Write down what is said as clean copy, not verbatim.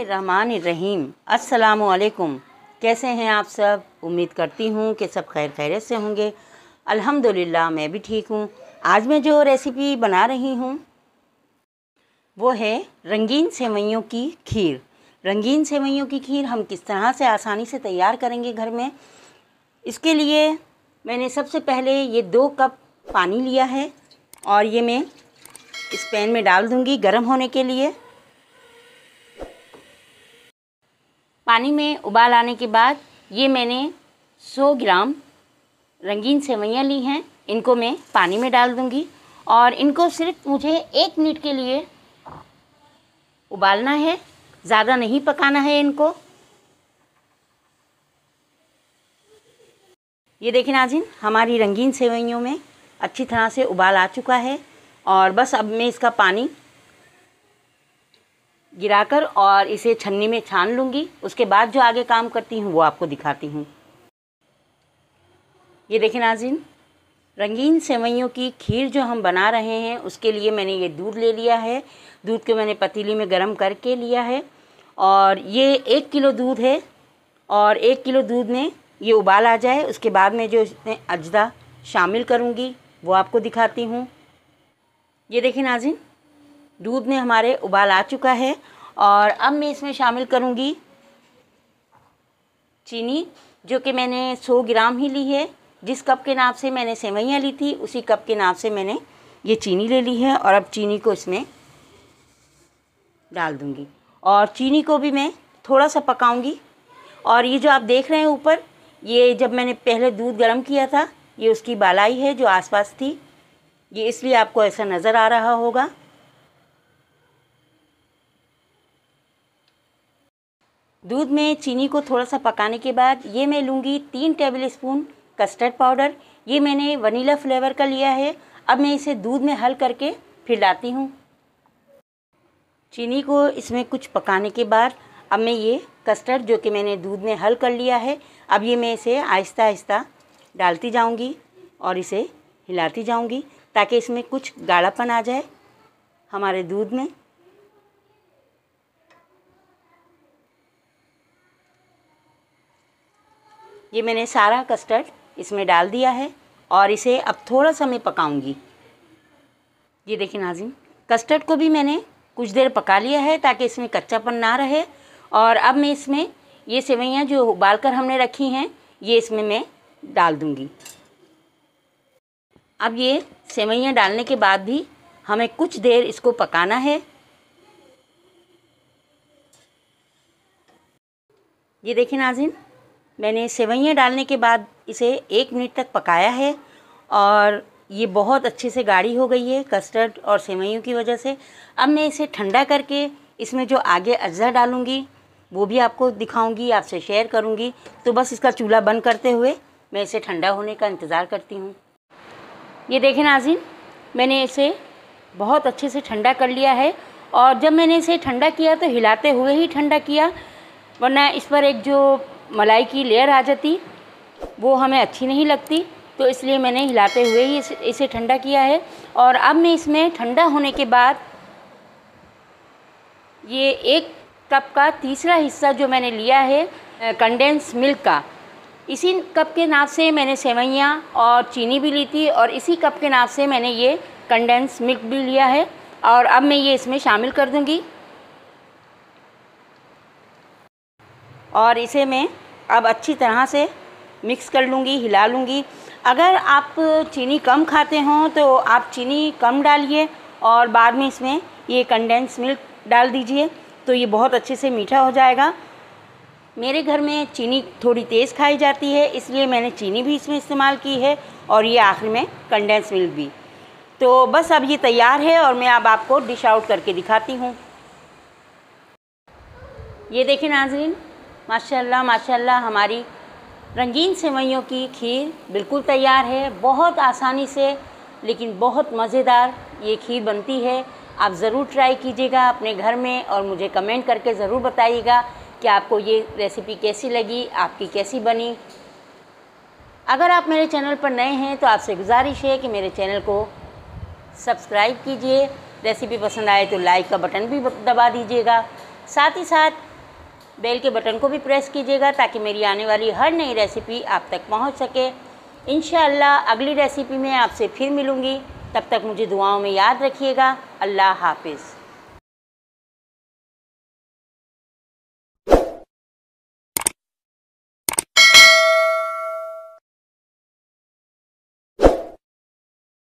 बिस्मिल्लाहिर्रहमानिर्रहीम। अस्सलामुअलैकुम। कैसे हैं आप सब? उम्मीद करती हूँ कि सब खैर खैरियत से होंगे। अल्हम्दुलिल्लाह मैं भी ठीक हूँ। आज मैं जो रेसिपी बना रही हूँ वो है रंगीन सेवइयों की खीर। रंगीन सेवइयों की खीर हम किस तरह से आसानी से तैयार करेंगे घर में, इसके लिए मैंने सबसे पहले ये 2 कप पानी लिया है और ये मैं इस पैन में डाल दूँगी गर्म होने के लिए। पानी में उबाल आने के बाद ये मैंने 100 ग्राम रंगीन सेवइयाँ ली हैं, इनको मैं पानी में डाल दूँगी और इनको सिर्फ मुझे 1 मिनट के लिए उबालना है, ज़्यादा नहीं पकाना है इनको। ये देखिए नाज़रीन, हमारी रंगीन सेवइयों में अच्छी तरह से उबाल आ चुका है और बस अब मैं इसका पानी गिराकर और इसे छन्नी में छान लूँगी। उसके बाद जो आगे काम करती हूँ वो आपको दिखाती हूँ। ये देखिए नाज़रीन, रंगीन सेवइयों की खीर जो हम बना रहे हैं उसके लिए मैंने ये दूध ले लिया है। दूध को मैंने पतीली में गरम करके लिया है और ये 1 किलो दूध है और 1 किलो दूध में ये उबाल आ जाए उसके बाद मैं जो इसमें अजदा शामिल करूँगी वो आपको दिखाती हूँ। ये देखिए नाज़रीन, दूध में हमारे उबाल आ चुका है और अब मैं इसमें शामिल करूँगी चीनी, जो कि मैंने 100 ग्राम ही ली है। जिस कप के नाप से मैंने सेवइयाँ ली थी उसी कप के नाप से मैंने ये चीनी ले ली है और अब चीनी को इसमें डाल दूँगी और चीनी को भी मैं थोड़ा सा पकाऊँगी। और ये जो आप देख रहे हैं ऊपर, ये जब मैंने पहले दूध गर्म किया था ये उसकी बालाई है जो आसपास थी, ये इसलिए आपको ऐसा नज़र आ रहा होगा। दूध में चीनी को थोड़ा सा पकाने के बाद ये मैं लूँगी 3 टेबलस्पून कस्टर्ड पाउडर। ये मैंने वनीला फ्लेवर का लिया है। अब मैं इसे दूध में हल करके फिर डालती हूँ। चीनी को इसमें कुछ पकाने के बाद अब मैं ये कस्टर्ड जो कि मैंने दूध में हल कर लिया है, अब ये मैं इसे आहिस्ता आहिस्ता डालती जाऊँगी और इसे हिलाती जाऊँगी ताकि इसमें कुछ गाढ़ापन आ जाए हमारे दूध में। ये मैंने सारा कस्टर्ड इसमें डाल दिया है और इसे अब थोड़ा सा मैं पकाऊंगी। ये देखिए नाज़रीन, कस्टर्ड को भी मैंने कुछ देर पका लिया है ताकि इसमें कच्चापन ना रहे। और अब मैं इसमें ये सेवइयाँ जो उबाल कर हमने रखी हैं ये इसमें मैं डाल दूंगी। अब ये सेवइयाँ डालने के बाद भी हमें कुछ देर इसको पकाना है। ये देखिए नाज़रीन, मैंने सेवइयाँ डालने के बाद इसे 1 मिनट तक पकाया है और ये बहुत अच्छे से गाढ़ी हो गई है कस्टर्ड और सेवइयों की वजह से। अब मैं इसे ठंडा करके इसमें जो आगे अज्जा डालूँगी वो भी आपको दिखाऊंगी, आपसे शेयर करूँगी। तो बस इसका चूल्हा बंद करते हुए मैं इसे ठंडा होने का इंतज़ार करती हूँ। ये देखें नाज़रीन, मैंने इसे बहुत अच्छे से ठंडा कर लिया है और जब मैंने इसे ठंडा किया तो हिलाते हुए ही ठंडा किया, वरना इस पर एक जो मलाई की लेयर आ जाती वो हमें अच्छी नहीं लगती, तो इसलिए मैंने हिलाते हुए ही इसे ठंडा किया है। और अब मैं इसमें ठंडा होने के बाद ये 1 कप का तीसरा हिस्सा जो मैंने लिया है कंडेंस मिल्क का, इसी कप के नाप से मैंने सेवइयाँ और चीनी भी ली थी और इसी कप के नाप से मैंने ये कंडेंस मिल्क भी लिया है और अब मैं ये इसमें शामिल कर दूँगी और इसे मैं अब अच्छी तरह से मिक्स कर लूँगी, हिला लूँगी। अगर आप चीनी कम खाते हों तो आप चीनी कम डालिए और बाद में इसमें ये कंडेंस मिल्क डाल दीजिए तो ये बहुत अच्छे से मीठा हो जाएगा। मेरे घर में चीनी थोड़ी तेज़ खाई जाती है इसलिए मैंने चीनी भी इसमें इस्तेमाल की है और ये आखिर में कंडेंस मिल्क भी। तो बस अब ये तैयार है और मैं अब आपको डिश आउट करके दिखाती हूँ। ये देखिए नाज़रीन, माशाल्लाह माशाल्लाह हमारी रंगीन सेवइयों की खीर बिल्कुल तैयार है। बहुत आसानी से लेकिन बहुत मज़ेदार ये खीर बनती है। आप ज़रूर ट्राई कीजिएगा अपने घर में और मुझे कमेंट करके ज़रूर बताइएगा कि आपको ये रेसिपी कैसी लगी, आपकी कैसी बनी। अगर आप मेरे चैनल पर नए हैं तो आपसे गुजारिश है कि मेरे चैनल को सब्सक्राइब कीजिए। रेसिपी पसंद आए तो लाइक का बटन भी दबा दीजिएगा। साथ ही साथ बेल के बटन को भी प्रेस कीजिएगा ताकि मेरी आने वाली हर नई रेसिपी आप तक पहुंच सके। इंशाअल्लाह अगली रेसिपी में आपसे फिर मिलूँगी। तब तक मुझे दुआओं में याद रखिएगा। अल्लाह हाफिज़।